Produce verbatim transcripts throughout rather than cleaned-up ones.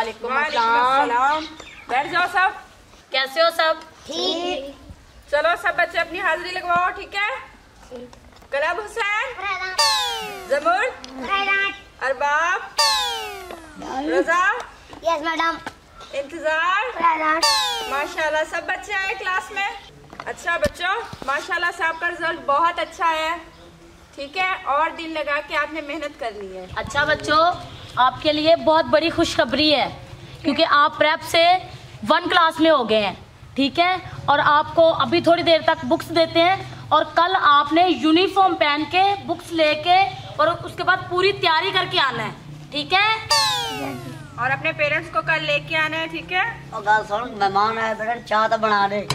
वालेकुम अस्सलाम। बैठ जाओ सब। कैसे हो सब? ठीक। चलो सब बच्चे अपनी हाजिरी लगवाओ, ठीक है? कलब हुसैन, जमूर, अरबाब, रजा, यस मैडम, इंतजार। माशाल्लाह सब बच्चे आए क्लास में। अच्छा बच्चों, माशाल्लाह से आपका रिजल्ट बहुत अच्छा है, ठीक है? और दिल लगा के आपने मेहनत करनी है। अच्छा बच्चों, आपके लिए बहुत बड़ी खुशखबरी है क्योंकि आप प्रेप से वन क्लास में हो गए हैं, ठीक है? और आपको अभी थोड़ी देर तक बुक्स देते हैं और कल आपने यूनिफॉर्म पहन के बुक्स लेके और उसके बाद पूरी तैयारी करके आना है, ठीक है? और अपने पेरेंट्स को कल लेके आना है, ठीक है? और गल सुन, मेहमान आए बेटा, चाह तो बना दे।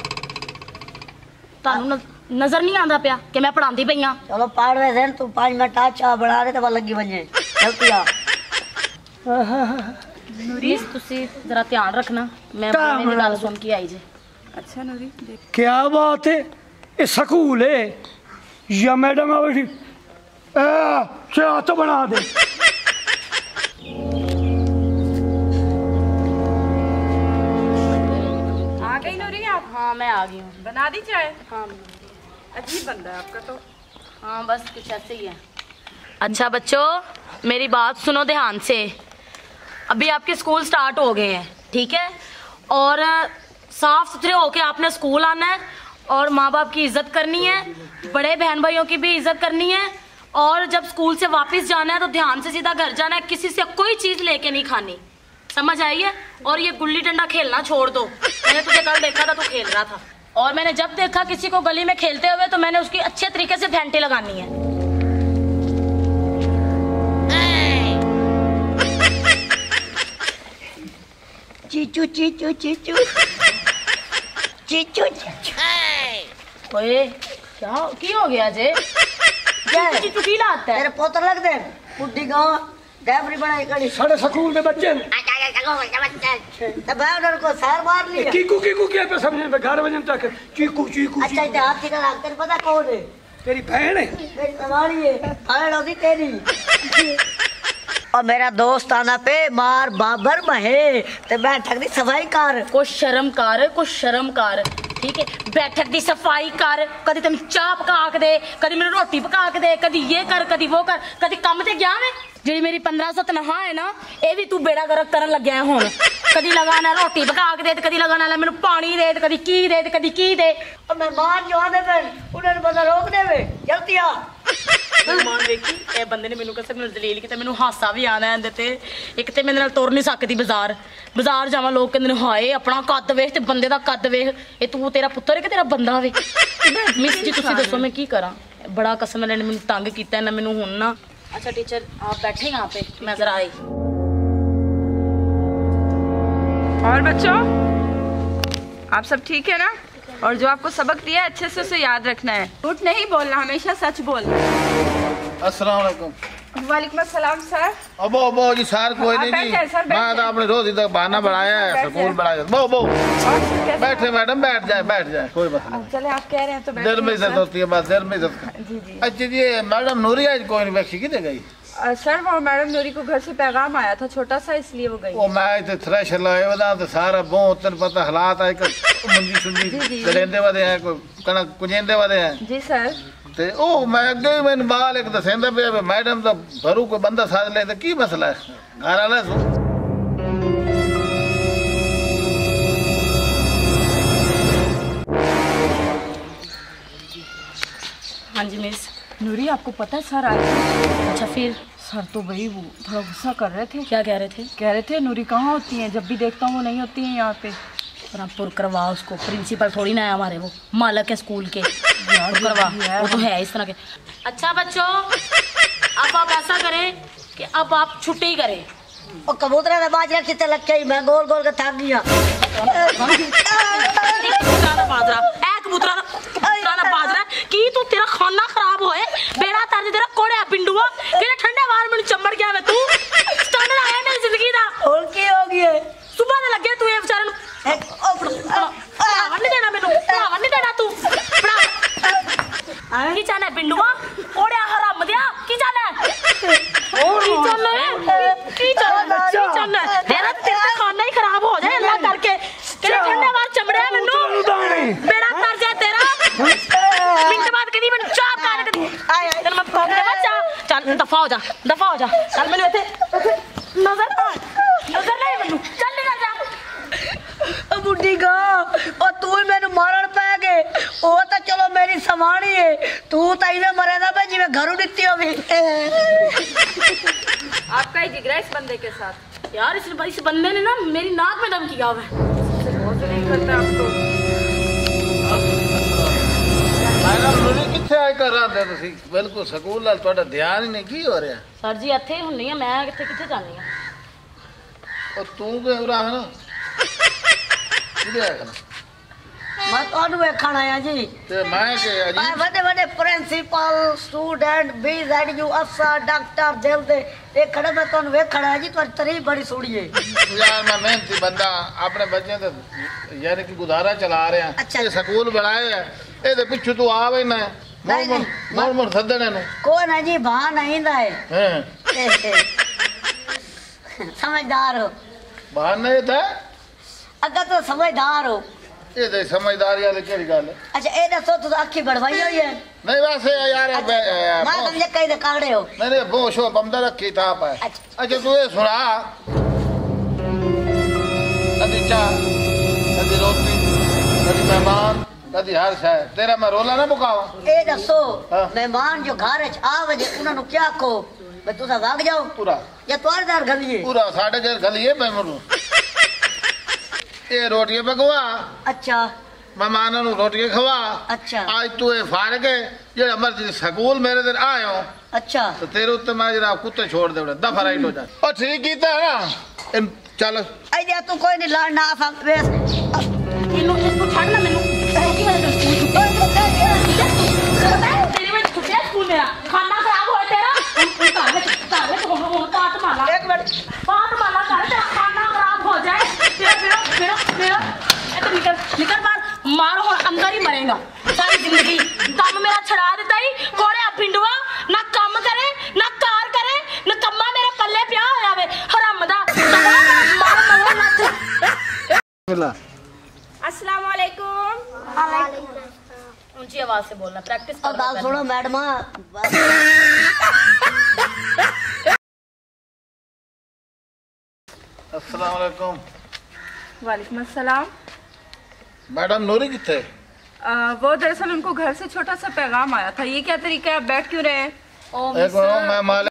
तानू नजर नहीं आता पिया कि मैं पढ़ाती पई हां? चलो पढ़ रहे थे तू पाँच मिनट आ, चाह बना दे तो लगी बने जल्दी आ। नूरी तुसी जरा ध्यान रखना, मैं मेरी गल सुन के आई जे। अच्छा नूरी, क्या बात है, ये स्कूल है या मैडम आ बैठी? चाह तो बना दे। आ गई नूरी आप? हाँ मैं आ गई हूँ। बना दी चाय? हाँ अजीब बंदा है आपका तो। हाँ बस कुछ ऐसे ही है। अच्छा बच्चों, मेरी बात सुनो ध्यान से। अभी आपके स्कूल स्टार्ट हो गए हैं, ठीक है? और साफ सुथरे होके आपने स्कूल आना है और माँ बाप की इज्जत करनी है, बड़े बहन भाइयों की भी इज्जत करनी है। और जब स्कूल से वापस जाना है तो ध्यान से सीधा घर जाना है, किसी से कोई चीज लेके नहीं खानी, समझ आई है? और ये गुल्ली डंडा खेलना छोड़ दो। मैंने तुझे कल देखा था, तू खेल रहा था, और मैंने जब देखा किसी को गली में खेलते हुए तो मैंने उसकी अच्छे तरीके से फेंटे लगानी है। चीचू चीचू चीचू चीचू चीचू। ओए क्या की हो गया जे? चीचू की लाता है? तेरे पोतर लग दे बुड्ढी गांव डैबरी बनाई कड़ी साढ़े स्कूल में बच्चे तो भाई उधर को सैर मार लिया। चीकू चीकू क्या पे समझे पे ग्यारह बजे तक चीकू चीकू। अच्छा इधर हाथ की तरह तेरे पता कौन है? तेरी बहन है? मेरी सवारी है, अरे लोगी तेरी। और मेरा दोस्त आना पे मार बाबर महे ते बैठक दी सफाई कर। कुछ शर्म कर, कुछ शर्म कर, ठीक है? बैठक दी सफाई कर, कदी तेन चाह पका के दे, कदी मेनू रोटी पका के दे, कदी ये कर कदी वो कर, कदी काम ते गया मैं? जी मेरी पंद्रह सौ तनखा है ना, ये भी तू बेड़ा गर्क करन लग गया हुण। कदी लगाना रोटी पका के दे, कदी लगाना मेनू पानी दे, कदी की दे, कदी की दे। और मेहमान जो आने पे उन्हें पता रोक देवे, जल्दी आ। मेहमान देखी ए बंदे ने मेनू कसम नाल दलील की ते मेनू हासा भी आना है ते एक ते मेरे नाल तुर नहीं सकदी बाजार बाजार जावां लोग कहंदे ने हाय अपना कद वेख ते बंदे दा कद वेख, ए तू तेरा पुत्तर है कि तेरा बंदा वे? मिस जी तुसी दसो मैं की करा? बड़ा कसम ने मेनू तंग कीता ना मेनू हुण ना। अच्छा टीचर आप बैठे यहाँ पे, मैं जरा आई। और बच्चों आप सब ठीक है ना? और जो आपको सबक दिया है अच्छे से उसे याद रखना है, झूठ नहीं बोलना, हमेशा सच बोलना। अस्सलाम वालेकुम। वालेकुम अस्सलाम सर। अबो अबो जी सर कोई नहीं जी, मैं तो आपने रोज इधर बहाना बढ़ाया है, स्कूल बढ़ाया। बो बो बैठे मैडम, बैठ जाए बैठ जाए, कोई बात नहीं। चले आप कह रहे हैं तो देर में इज्जत होती है, बस देर में इज्जत। जी जी। अच्छा जी मैडम नूरी आज कोई नहीं बैठी किधर गई? सर वो मैडम नूरी को घर से पैगाम आया था छोटा सा, इसलिए वो गई। वो मैं तो थ्रेश लाए वदा तो सारा बो तन पता हालात है कि मंजी सुंजी गलेंदे वादे हैं, कोई कणक कुजेंदे वादे हैं। जी सर। ते ओ मैं अगे ही मैंने बाल एक दसेंदा पे मैडम तो घरू कोई बंदा साथ ले तो की मसला है? घर वाला सु हाँ जी मिस। नूरी आपको पता है सर आए? अच्छा फिर? सर तो भाई वो थोड़ा गुस्सा कर रहे थे। क्या कह रहे थे? कह रहे थे नूरी कहाँ होती है, जब भी देखता हूँ वो नहीं होती है यहाँ पे। पुर करवा उसको, प्रिंसिपल थोड़ी ना है हमारे, वो मालक है स्कूल के, करवा, वो तो है इस तरह के। अच्छा बच्चों अब आप ऐसा करें कि अब आप छुट्टी करें। और कबूतरा ने बाज रखी ते लग मैं गोल गोल के थक गया। बाजरा ए कबूतरा कबूतरा बाजरा की तू तेरा खाना खराब होए, बेड़ा तार तेरा कोड़े पिंडुआ तेरे ठंडे वाल में चमड़ गया मैं, तू स्टैंडर्ड आया मेरी जिंदगी दा। और की हो गई है? सुबह ने लगे तू ये बेचारे नु नहीं देना मेनू, नहीं देना तू की चाहना पिंडुआ कोड़े हराम दिया की चाहना की चाहना की चाहना तेरा दफा हो जा दफा हो जा चल मैंने नजर ना नजर नहीं मैनू चल निकल जा बुढ़ी का और तू ही मैंने मारण पै गए वो तो चलो मेरी सवानी है तू तो इन्हें मरेगा भाई जी मैं घरों दिखती हो भी आपका ही जिगरा इस बंदे के साथ। यार इस इस बंदे ने ना मेरी नाक में दम किया हुआ है। बहुत नहीं करता आपको। मैडम नूरी किथे आए कर रहा था तुसी बिल्कुल स्कूल नाल ਤੁਹਾਡਾ ध्यान ही नहीं की हो रहा। सर जी ਇੱਥੇ ਹੁੰਨੀ ਆ ਮੈਂ ਕਿੱਥੇ ਕਿੱਥੇ ਜਾਣੀ ਆ। ਉਹ ਤੂੰ ਕਿਉਂ ਰਹਾ ਹੈ ਨਾ ਕਿਹਦੇ ਆਇਆ ਨਾ मैं ਤੁਹਾਨੂੰ ਵੇਖਣ ਆਇਆ ਜੀ ਤੇ ਮੈਂ ਕਿ ਅਜੀ ਮੈਂ ਵੱਡੇ ਵੱਡੇ ਪ੍ਰਿੰਸੀਪਲ ਸਟੂਡੈਂਟ ਬੀਜ਼ੈਡਯੂ ਅਫਸਰ ਡਾਕਟਰ ਦਿਲ ਦੇ ਇਹ ਖੜੇ ਮੈਂ ਤੁਹਾਨੂੰ ਵੇਖਣ ਆਇਆ ਜੀ ਤੁਹਾਡੀ ਤਾਰੀਫ ਬੜੀ ਸੋਹਣੀ ਹੈ यार मैं मेहनती बंदा अपने बच्चों ते यानी कि गुजारा चला रहा अच्छा। ये स्कूल बनाए है ਇਹਦੇ ਪਿੱਛੇ ਤੂੰ ਆ ਵੇ ਨਾ नहीं, नहीं। ਮੋਰ ਮੋਰ ਸੱਦਣੇ ਨੂੰ ਕੋਈ ਨਾ ਜੀ ਬਾਹ ਨਹੀਂ ਦਾ ਹੈ ਹਾਂ समझदार हो ਬਹਾਨੇ ਤਾਂ अगर तो समझदार हो ਇਹ ਤੇ ਸਮਝਦਾਰੀ ਵਾਲੀ ਕਿਹੜੀ ਗੱਲ ਹੈ अच्छा ये दसो तुम अखी बढ़वाई हुई है नहीं वैसे यार मैं समझे कहीं तो कागड़े हो मैंने बहुत शो बंदा रखी था पे अच्छा। अच्छा तू ये सुना कभी चाह कभी रोटी कभी मेहमान कभी हर शाय तेरा मैं रोला ना मुकावा ये दसो हाँ। मेहमान जो घर च आ वजे उन्होंने क्या कहो मैं तुसा भाग जाओ पूरा या तुम्हारे दार गलिए पूरा साढ़े घर गलिए मैं मरू ये रोटियां पकवा अच्छा मेहमानों ਨੂੰ ਰੋਟੀਆਂ ਖਵਾ अच्छा ਅੱਜ ਤੂੰ ਇਹ ਫਾਰਗ ਹੈ ਜਿਹੜਾ ਮਰਜ਼ੀ ਸਕੂਲ ਮੇਰੇ ਦਿਨ ਆਇਓ अच्छा ਤੇ ਤੇਰੇ ਉੱਤੇ ਮੈਂ ਜਰਾ ਕੁੱਤੇ ਛੋੜ ਦੇਵੜਾ ਦਫਾ ਰਾਈਟ ਹੋ ਜਾ ਉਹ ਠੀਕ ਕੀਤਾ ਨਾ ਇਹਨੂੰ ਚੱਲ ऐ जा तू कोई नहीं लड़ना सब वेस ਇਹਨੂੰ ਇਹਨੂੰ ਛੱਡ ਨਾ ਮੈਨੂੰ ਕੀ ਵਜ੍ਹਾ ਤੋਂ ਸਕੂਲ ਤੇਰੀ ਵਜ੍ਹਾ ਛੁੱਟਿਆ ਸਕੂਲ ਮੇਰਾ ਖਾਣਾ ਖਰਾਬ ਹੋਇਆ ਤੇਰਾ ਘਰ ਵਿੱਚ ਘਰ ਵਿੱਚ ਹੁਣ ਹੁਣ ਪਾਤ ਮਾਲਾ एक मिनट पात माला कर तेरा खाना खराब हो जाए तेरा मेरा मेरा मेरा ए तो निकल निकल बाहर मारो और अंदर ही मरेगा सारी जिंदगी काम मेरा छड़ा देता ही कोड़े पिंडवा ना काम करे ना कार करे ना कम्मा मेरे पल्ले पिया हो जावे हरामदा मार मारो नच अस्सलाम वालेकुम। ऊंची आवाज से बोलना प्रैक्टिस और बात सुनो मैडम अस्सलाम वालेकुम वालेकुम अस्सलाम। मैडम नूरी किथे आ, वो दरअसल उनको घर से छोटा सा पैगाम आया था। ये क्या तरीका है, आप बैठ क्यों रहे हैं? ओ एक मैं माल